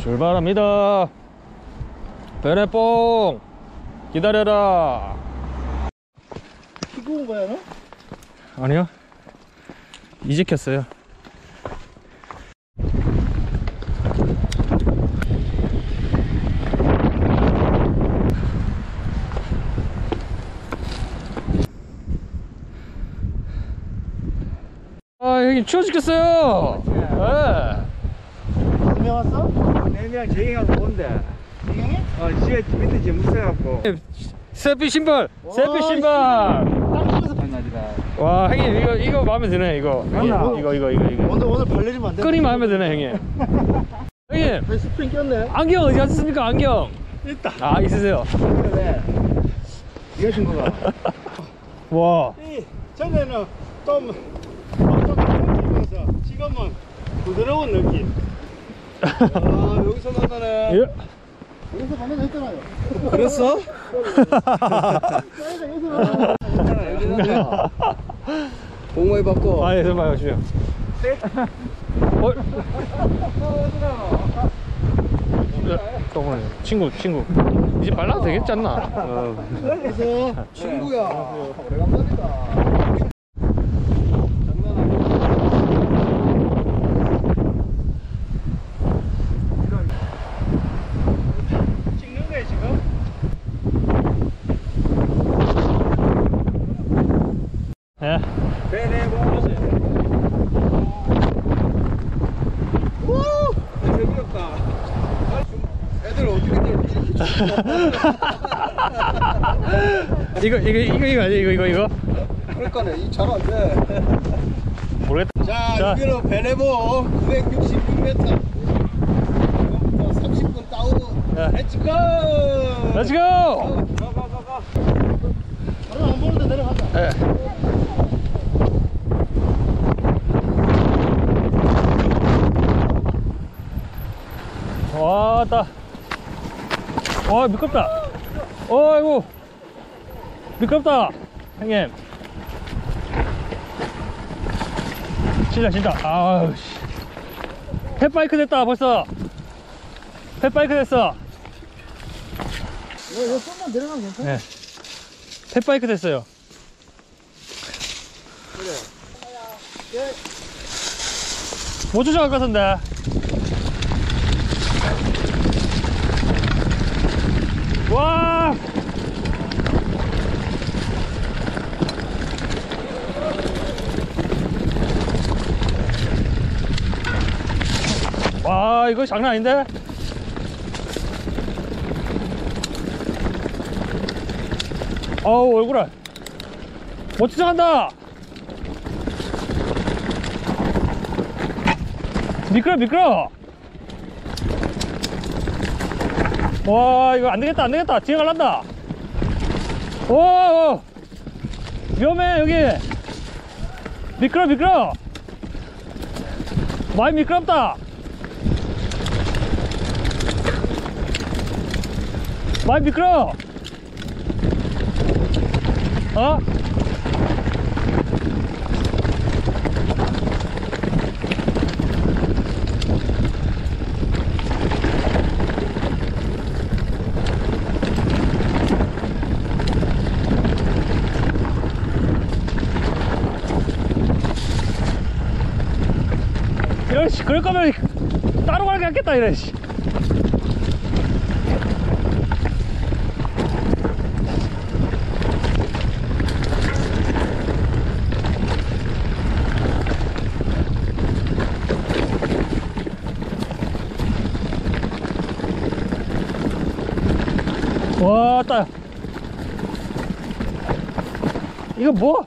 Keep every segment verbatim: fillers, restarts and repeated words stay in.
출발합니다. 베네뽕 기다려라. 키고 온 거야 너? 아니요, 이제 켰어요. 아, 형님 추워 죽겠어요. 네. 몇 명 왔어? 네 명 제행하고 온대. 이경이? 어, 집에 밑에 지금 묻혀갖고. 세피 신발, 세피 신발. 땅속에서 장난이다. 와, 형님 이거 이거 마음에 드네. 이거 맞나? 이거 이거 이거 이거 오늘 오늘 발 내리면 안 돼? 끈이 마음에 드네 형님. 형님 발 스프링 꼈네. 안경 어디 갔습니까? 안경. 있다. 아, 있으세요. 그래. 이거 친구가. 와. 이 전에는 좀 깜짝이면서 지금은 부드러운 느낌. 아 여기서 만나네. 예. 여기서 만나자 했잖아요. 그랬어? 여기서 만나자. 여기서 공모해 받고. 아, 예, 정말 주세요. 어? 조금 친구 친구 이제 발라도 되겠지 않나? 어. 그래서 친구야. 오래간만이다. 찍는 거야 지금? 예. 베네봉. 우! 재미없다. 애들 어떻게 이렇게 이거 이거 이거 이거 아니야? 이거 이거 이거? 그러니까네 이 잘 안 돼. 모르겠다. 자, 자. 여기는 베네봉 구백육십육 미터. 지금부터 삼십 분 다운. 네. 렛츠고! 렛츠고! 가, 가, 가, 가. 바로 안 보는데 내려가자. 예. 와따. 와, 미끄럽다. 어이구, 미끄럽다 형님. 진짜 진짜 아우 씨. 펫바이크 됐다 벌써. 펫바이크 됐어. 이거 좀만 내려가면 괜찮아? 네. 펫바이크 됐어요. 그래. 못 쫓아갈 것 같은데. 와. 와, 이거 장난 아닌데? 어우, 얼굴아. 못 쫓아간다. 미끄러 미끄러. 와, 이거 안되겠다 안되겠다. 뒤에 갈란다. 오, 위험해 여기. 미끄러 미끄러. 많이 미끄럽다. 많이 미끄러. 어? 이런 씨, 그럴 거면 따로 가게 했겠다 이래 씨. 와따. 이거 뭐?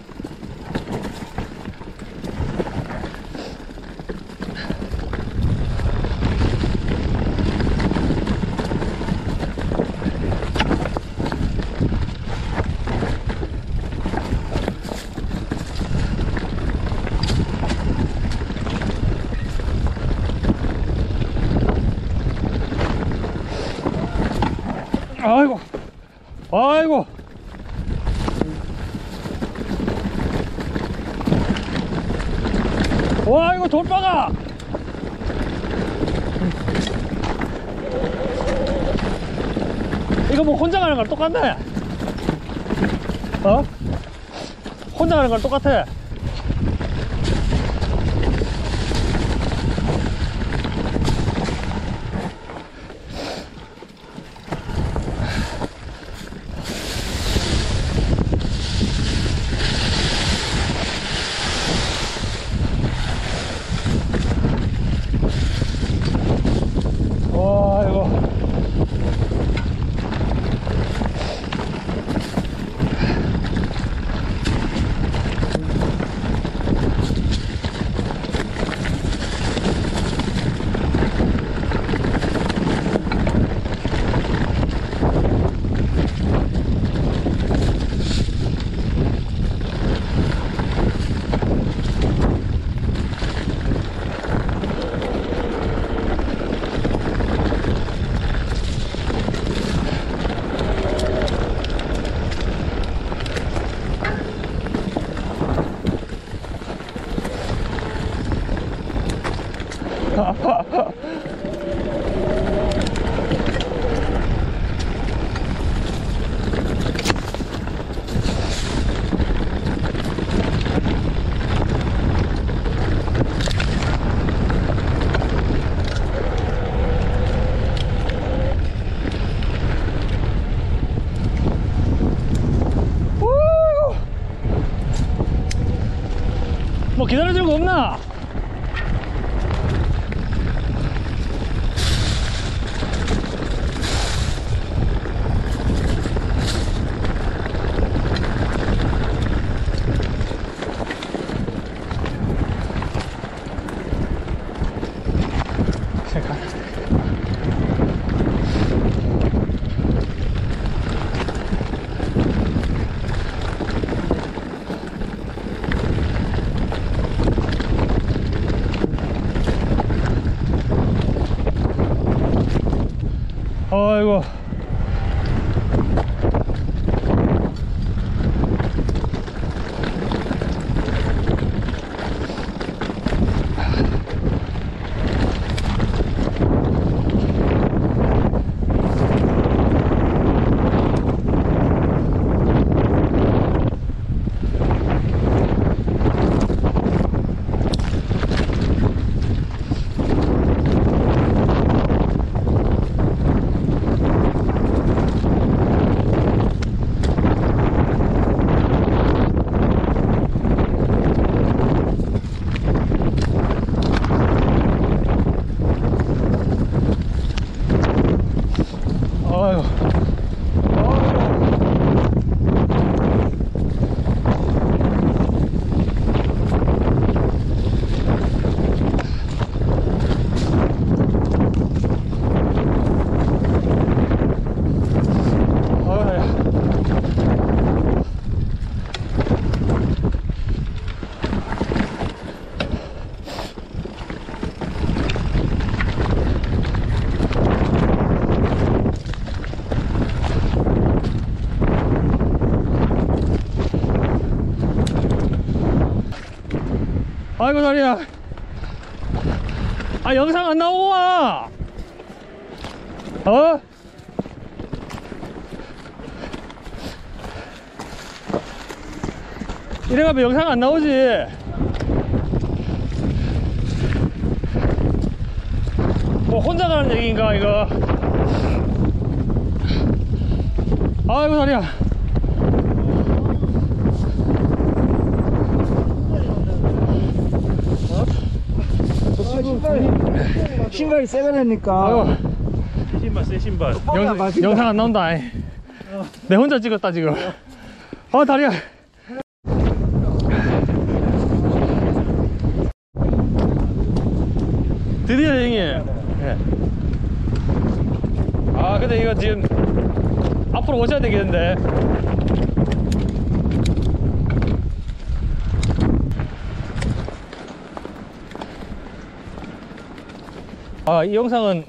아이고 아이고. 와, 이거 돌빠가. 이거 뭐 혼자 가는 거랑 똑같네. 어? 혼자 가는 거랑 똑같아. 와, 이거. 뭐 기다려줄 거 없나? 아이고. 아유. 아이고 다리야. 아 영상 안 나오고 와. 어? 이래가면 영상 안 나오지. 뭐 혼자 가는 얘기인가 이거. 아이고 다리야. 신발, 신발이 새가 되니까. 아이고. 신발, 새 신발. 영, 영상 안 나온다. 아이. 내 혼자 찍었다 지금. 아 다리야. 드디어 형님. 네. 아 근데 이거 지금 앞으로 오셔야 되겠는데. 아 이 영상은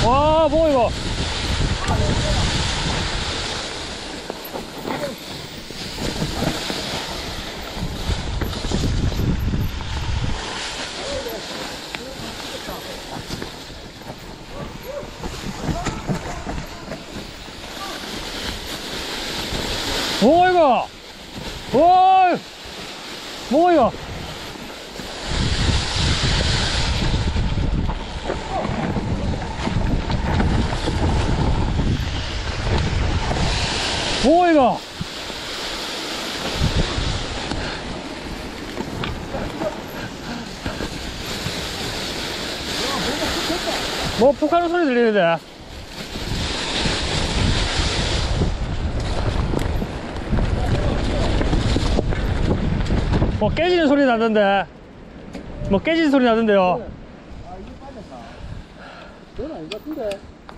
와, 뭐 이거? 뭐 이거? 와, 뭐 이거? 뭐 이거? 뭐 푹하는 소리 들리는데? 뭐 깨지는 소리 나던데? 뭐 깨지는 소리 나던데요? 아 이게 빠졌다. 그건 아닌 것 같은데.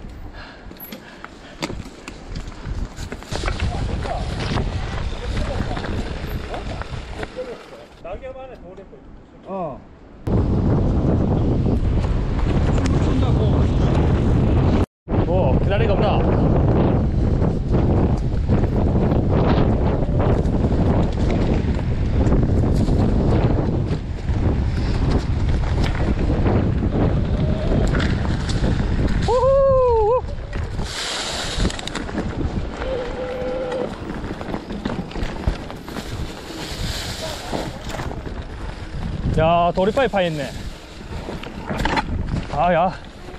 낙엽 안에 돌에 어. 뭐 기다리가 없나? 우후! 야, 도리바위 파였네. 아, 야.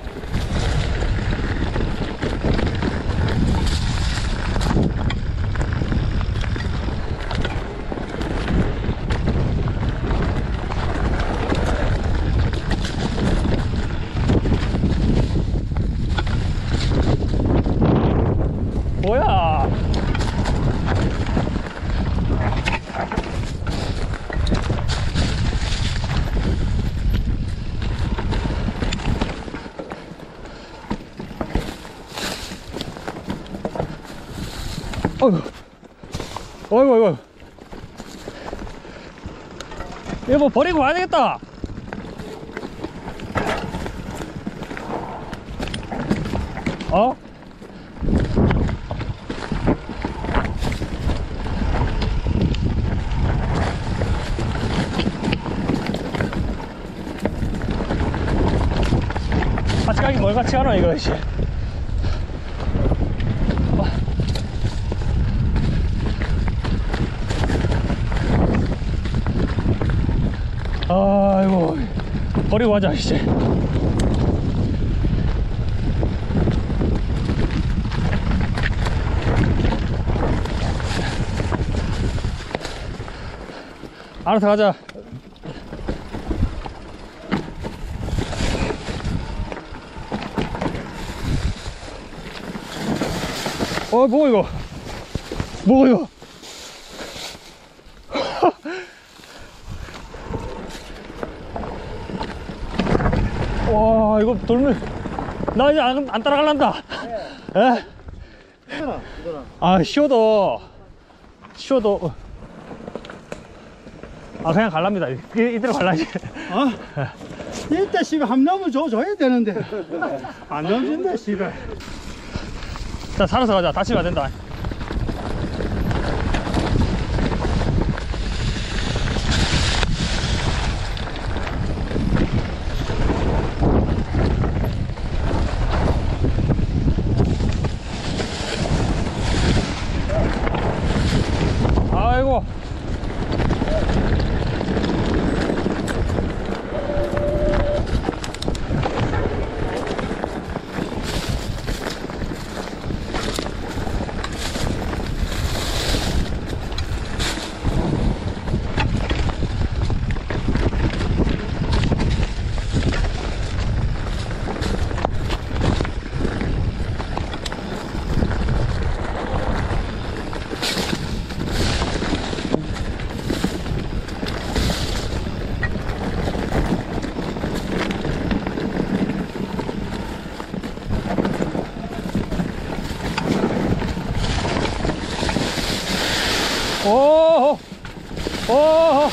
뭐야? 어이구, 어이구, 어이구. 이거 뭐 버리고 와야 되겠다. 어? 같이 가긴 뭘 같이 가노, 이거, 씨. 아이고, 버리고 가자, 이제. 알아서 가자. 어, 뭐 이거? 뭐 이거? 와, 이거 돌면 나 이제 안, 안 따라갈란다. 예? 에? 괜찮아, 이거랑. 아, 쉬어도 쉬어도 아, 그냥 갈랍니다. 이, 이대로 갈라지. 어? 이때 씨발 한 넘을 줘 줘야 되는데 안 넘진다 씨발. 자, 살아서 가자. 다치면 안 된다. 아이고. 오호, 오호.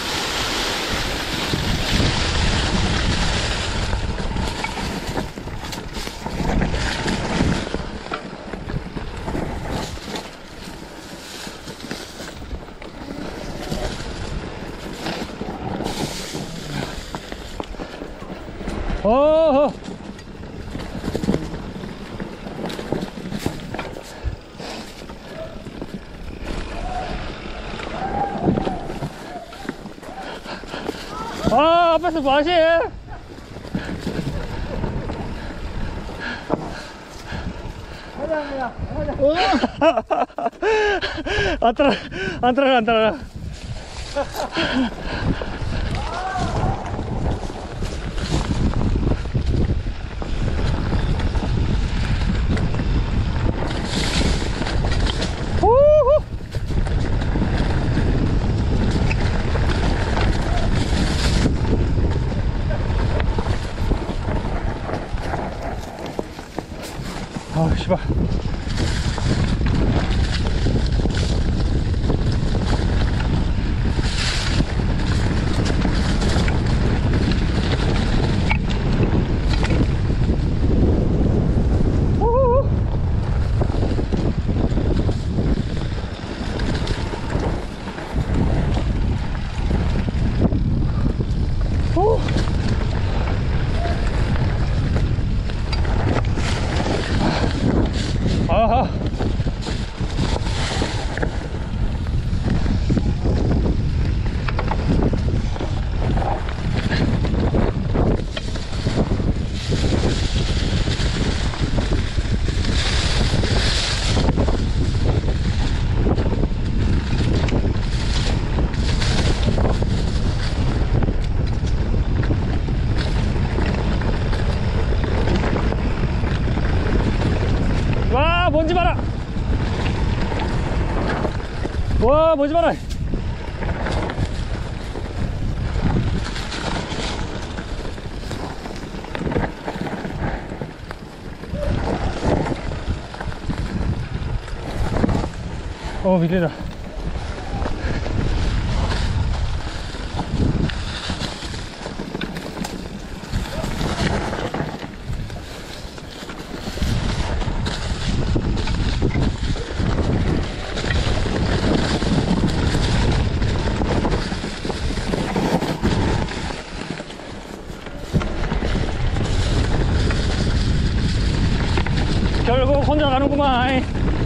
아, 앞에서 뭐 하시? 안 따라, 안 따라, 안 따라. 우후. 아, 씨발. 우후. 오. 아하. 와, 먼지 봐라. 와, 먼지 봐라. 어, 밀리다. 결국 혼자 가는구만.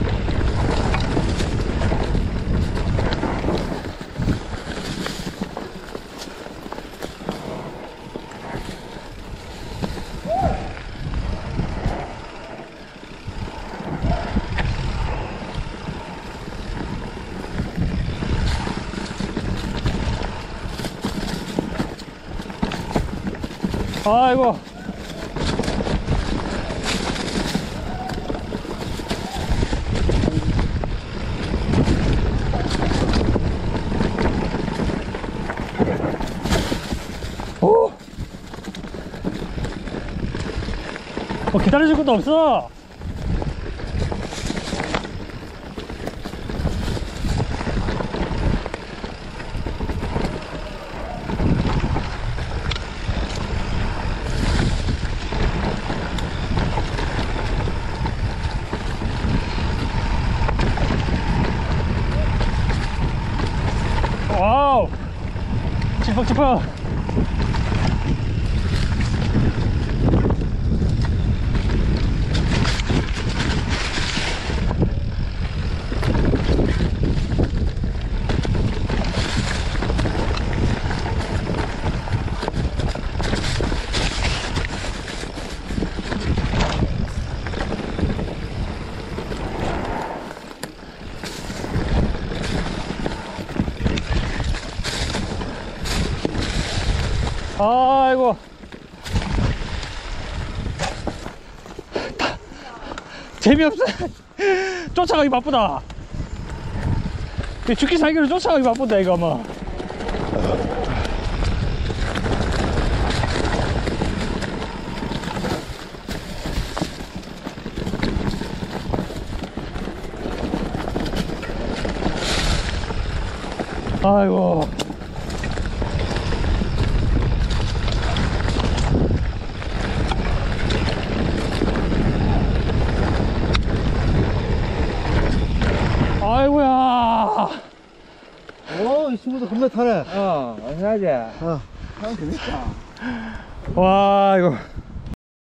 아이고. 오. 어, 기다려줄 것도 없어. 와우, 찌퍽찌퍽. 아이고. 재미없어. 쫓아가기 바쁘다. 죽기 살기로 쫓아가기 바쁘다 이거 뭐. 아이고. 아이고야. 오, 이 친구도 겁나 타네. 어, 어떡하지? 어. 참 재밌다. 와, 이거